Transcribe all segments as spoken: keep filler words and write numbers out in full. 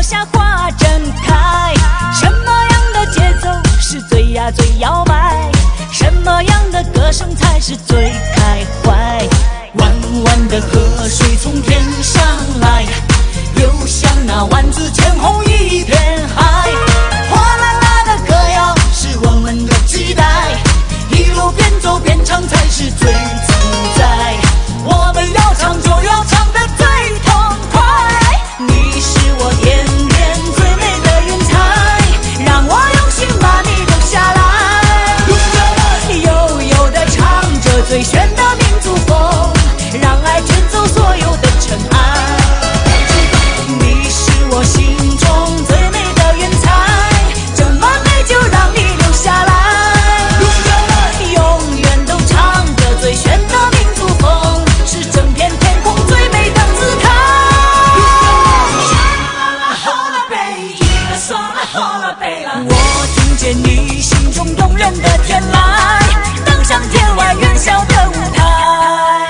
下花正开。什么样的节奏是最呀最摇摆？什么样的歌声才是最开怀？弯弯的河水从天上来，流向那万紫千红一片海。哗啦啦的歌谣是我们的期待，一路边走边唱才是最自在。我们要唱就要唱得最痛快，你是我天边最美的云彩，让我用心把你留下来。悠悠地唱着最炫的民族风，让爱卷走所有的尘埃。你是我心中最美的云彩，这么美就让你留下来。永远都唱着最炫的民族风，是整片天空最美的姿态。我听见你心中动人的天籁，登上天外云霄的舞台。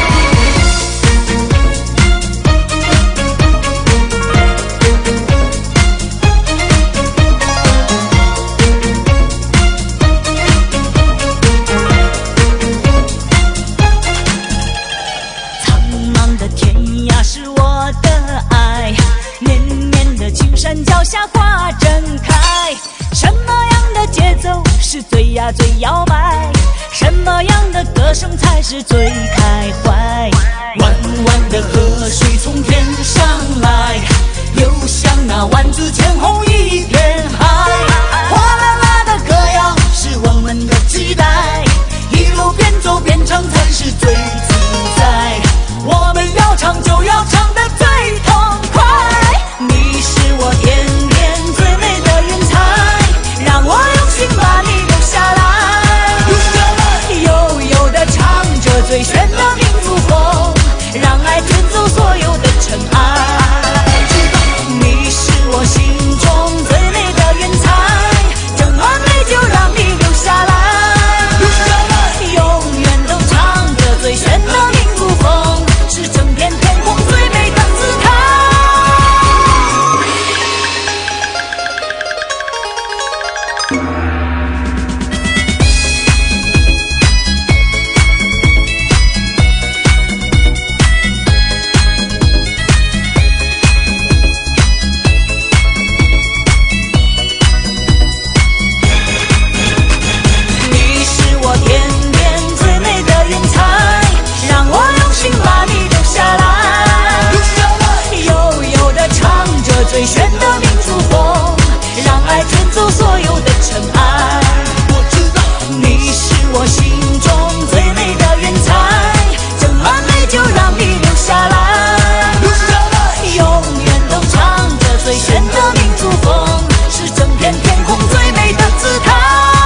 苍茫的天涯是我的爱，绵绵的青山脚下花正开。什么样的节奏是最呀最摇摆？什么样的歌声才是最开怀？弯弯的河水从天上来，流向那万紫千红一片海。哗啦啦的歌谣是我们的期待，一路边走边唱才是最自在。我们要唱就要唱得最痛快，你是我天边最美的云彩，让我用心把你留下来。悠悠地唱着最炫的民族风，让爱卷走所有的尘埃。你是我心中最美的云彩，这么美就让你留下来。永远都唱着最炫的民族风，是整片天空最美的姿态。你是我天边最美的云彩，让我用心把你留下来。悠悠地唱着最炫的民族风，让爱卷走所有的尘埃。我知道你是我心中最美的云彩，这么美就让你留下来。永远都唱着最炫的民族风，是整片天空最美的姿态。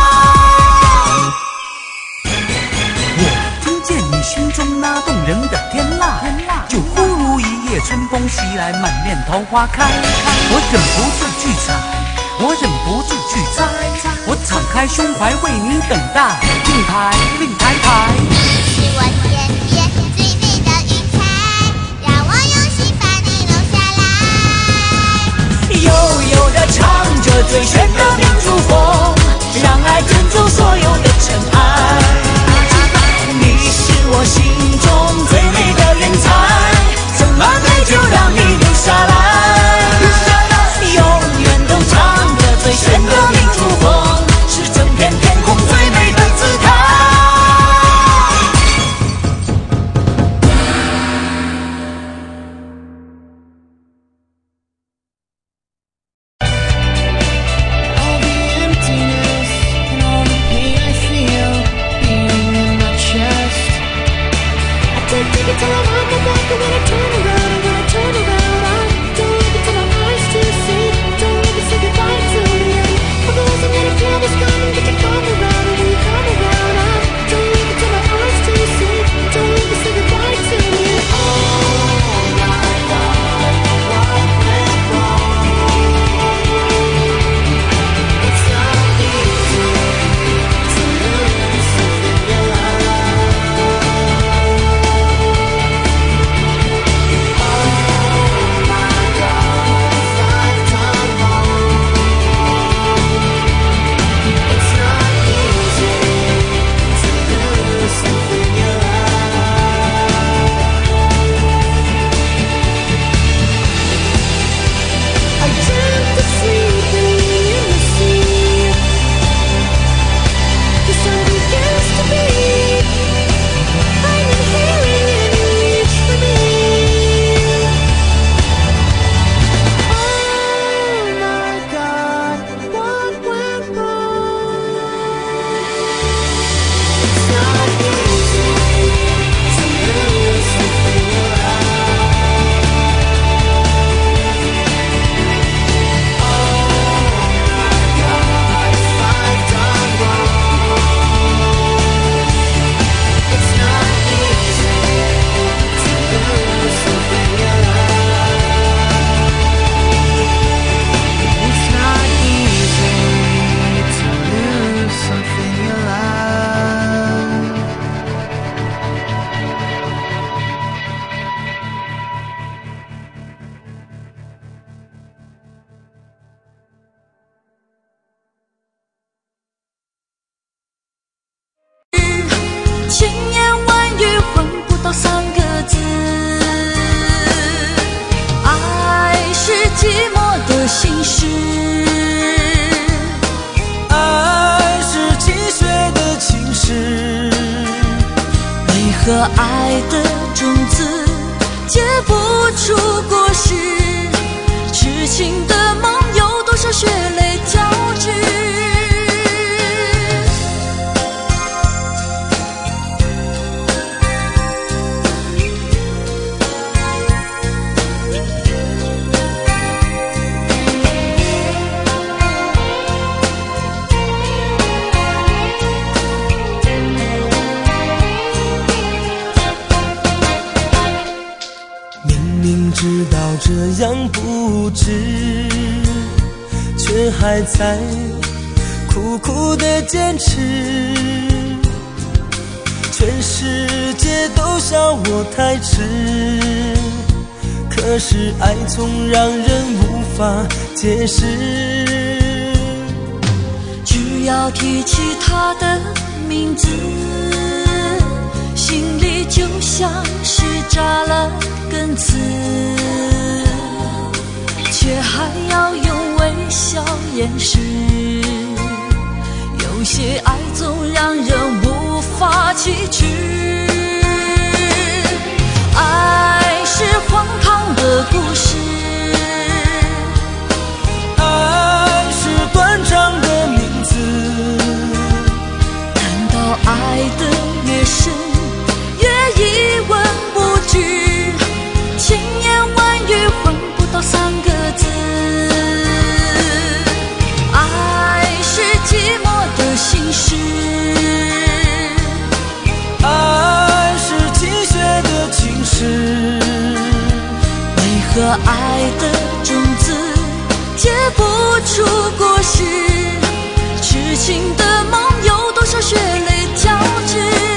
我听见你心中那动人的天籁，就忽如一夜春风袭来，满面桃花开。我忍不住去采，我忍不住去摘，我敞开胸怀为你等待。令牌，令牌牌， 是我天边最美的云彩，让我用心把你留下来。 悠悠地唱着最炫的民族风，让爱卷走所有的尘埃。你是我心中最美的云彩，怎么美就让你留下来。永远都唱着最炫的民族风，是整片天空最美的姿态。 Take it till I'm on my back, and when I turn around, and when I turn around, I'm 千言万语换不到三个字。爱是寂寞的心事， 爱是积雪的情诗。 为何爱的种子结不出果实？痴情的梦有多少血泪交织？ 知道这样不值，却还在苦苦的坚持。全世界都笑我太迟，可是爱总让人无法解释。 只要提起他的名字，心里就像是扎了根刺，却还要用微笑掩饰。有些爱总让人无法启齿，爱是荒唐的故事， 爱是断肠的名字。 难道爱的越深越一文不值？千言万语换不到三个字。爱是寂寞的心事， 爱是积雪的情诗。 为何爱的种子结不出果实？痴情的梦有多少血泪交织？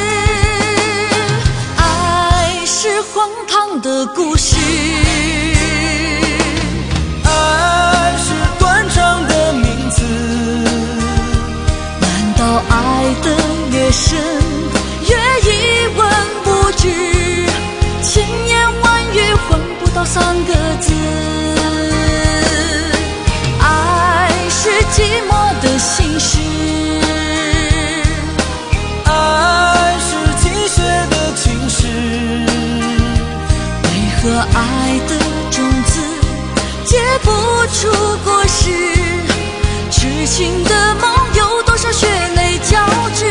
爱是荒唐的故事， 爱是断肠的名字。 难道爱的越深越一文不值？千言万语换不到三个字。爱是寂寞的心事， 爱是积雪的情诗。 为何爱的种子结不出果实？痴情的梦有多少血泪交织？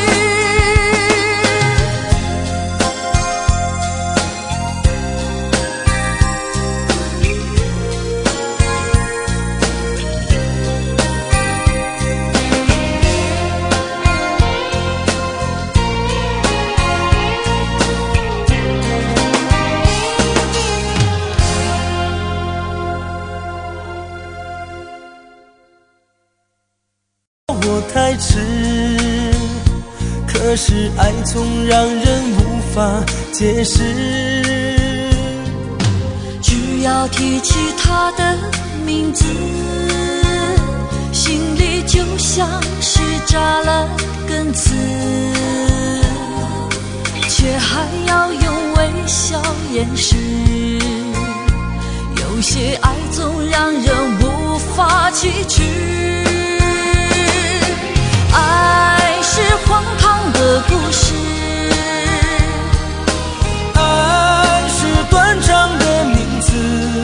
我太迟，可是爱总让人无法解释。 只要提起他的名字，心里就像是扎了根刺，却还要用微笑掩饰。有些爱总让人无法启齿，爱是荒唐的故事， 爱是断肠的名字。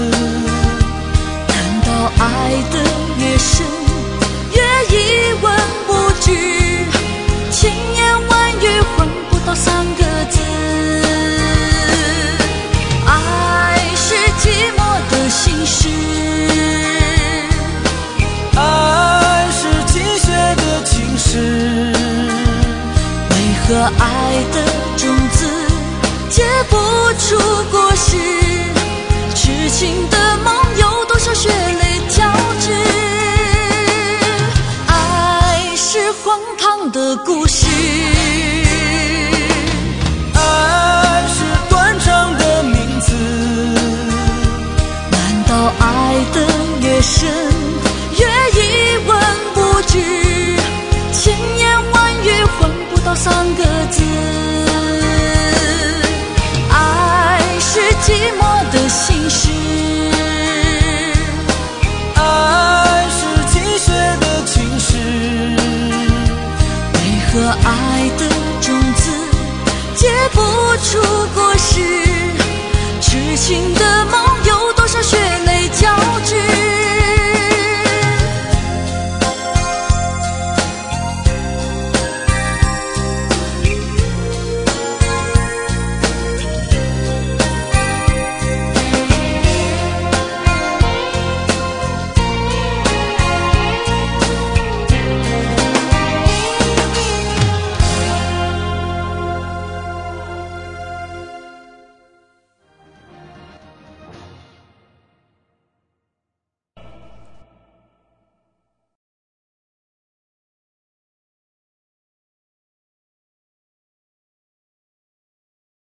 难道爱的越深越一文不值？千言万语换不到三个字。爱是寂寞的心事， 爱是积雪的情诗。 为何爱的种子结不出果实？痴情的梦有多少血泪交织？爱是荒唐的故事， 爱是断肠的名字。 难道爱的越深越一文不值？千言万语换不到三个字。 寂寞的心事。 爱是积雪的侵蚀， 为何爱的种子结不出果实？痴情的梦